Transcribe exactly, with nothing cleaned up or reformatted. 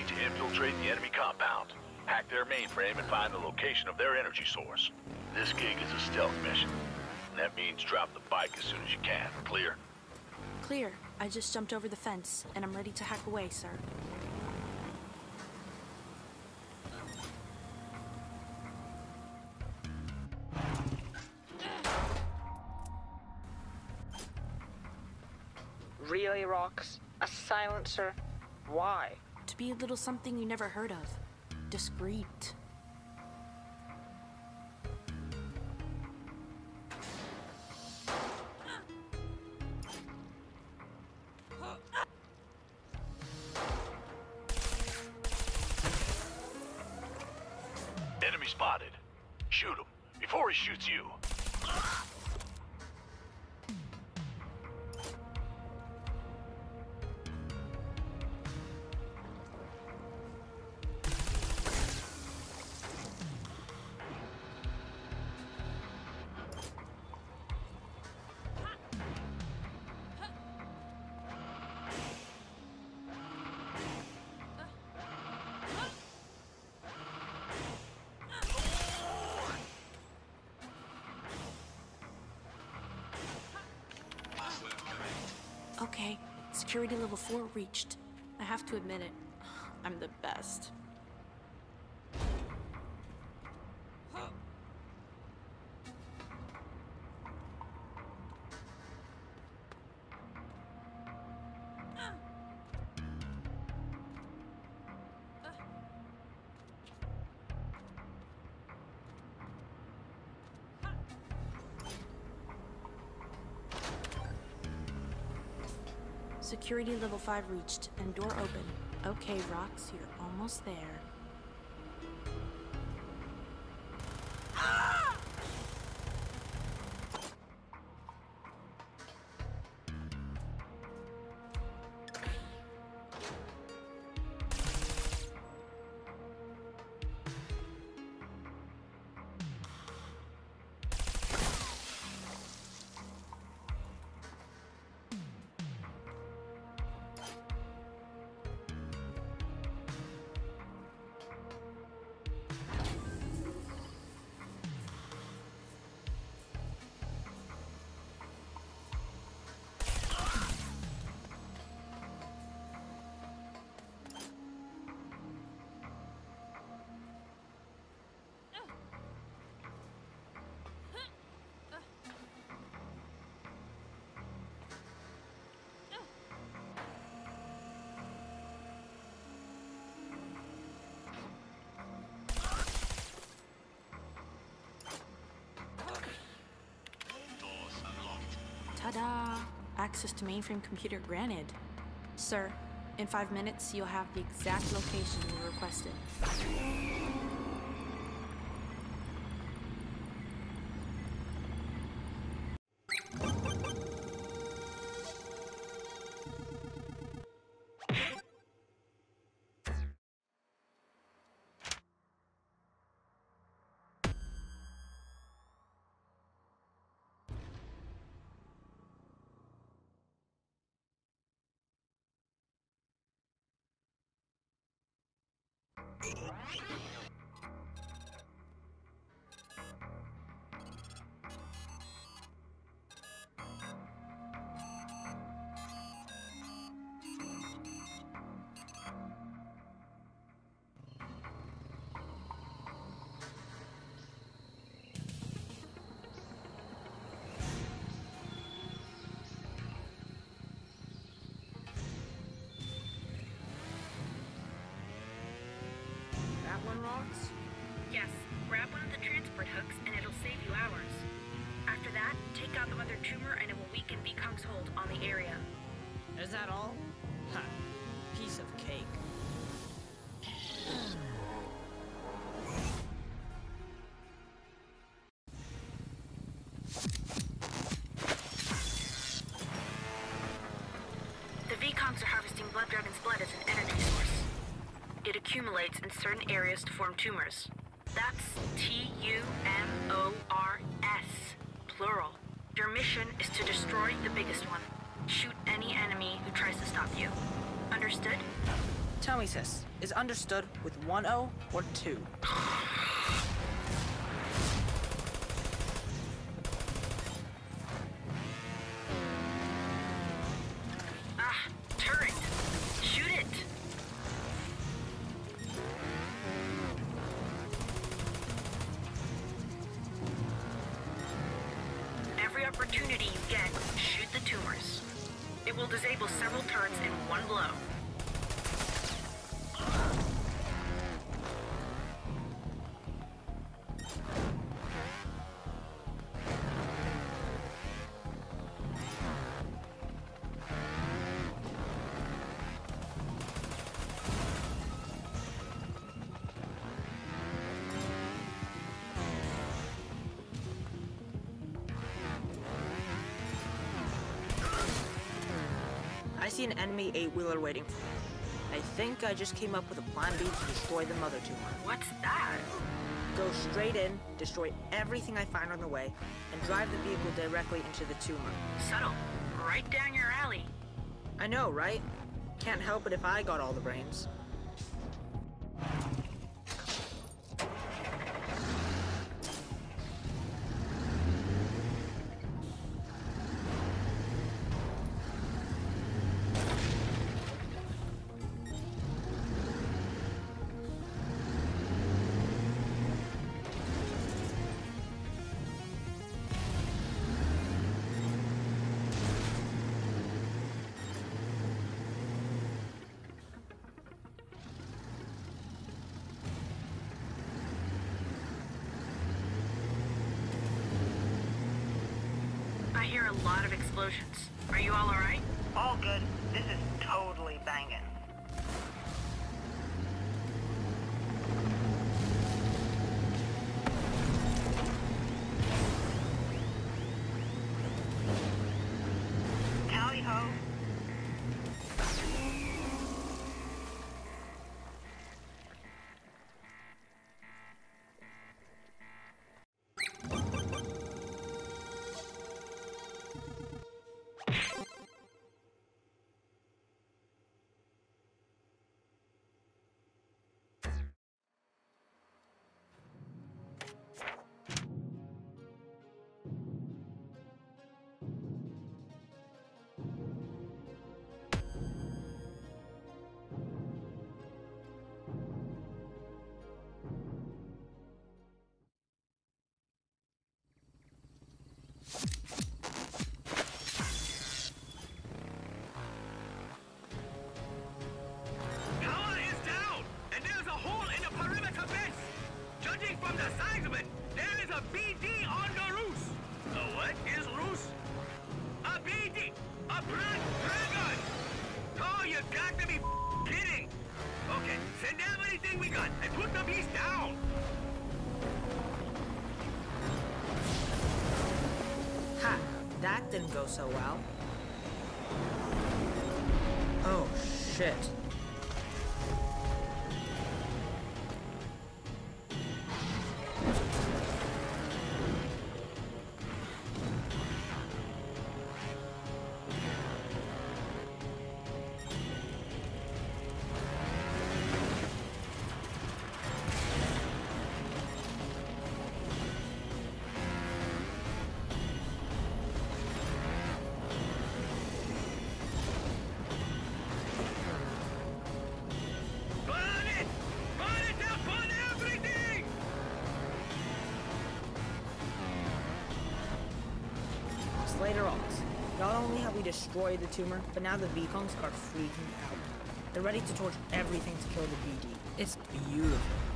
need to infiltrate the enemy compound, hack their mainframe, and find the location of their energy source. This gig is a stealth mission. And that means drop the bike as soon as you can. Clear? Clear. I just jumped over the fence, and I'm ready to hack away, sir. Relay rocks? A silencer? Why? To be a little something you never heard of. Discreet. Enemy spotted. Shoot him before he shoots you. Okay, security level four reached. I have to admit it, I'm the best. Security level five reached, and door open. Okay, Rox, you're almost there. Ta-da! Access to mainframe computer granted. Sir, in five minutes, you'll have the exact location you requested. One rocks? Yes, grab one of the transport hooks and it'll save you hours. After that, take out the mother tumor and it will weaken V COM's hold on the area. Is that all? Ha! Piece of cake. The V COMs are harvesting Blood Dragon's blood as an energy source. It accumulates in certain areas to form tumors. That's T U M O R S, plural. Your mission is to destroy the biggest one. Shoot any enemy who tries to stop you. Understood? Tell me, sis, is understood with one O or two? Ah, turret! Shoot it! Every opportunity you get, shoot the tumors. It will disable several turrets in one blow. I see an enemy eight-wheeler waiting for me. I think I just came up with a plan B to destroy the mother tumor. What's that? Go straight in, destroy everything I find on the way, and drive the vehicle directly into the tumor. Subtle. Right down your alley. I know, right? Can't help it if I got all the brains. I hear a lot of explosions. Are you all alright? All good. This is totally banging. Tally ho. Power is down, and there's a hole in the perimeter fence. Judging from the size of it, there is a B D on the roof. A what is roof? A B D, a blood dragon. Oh, you got to be kidding. Okay, send everything we got and put the beast down. Ha! That didn't go so well. Oh, shit. Burn it! Burn it down! Burn everything! Slater Alts. Not only have we destroyed the tumor, but now the V-Punks are freaking out. They're ready to torch everything to kill the B D. It's beautiful.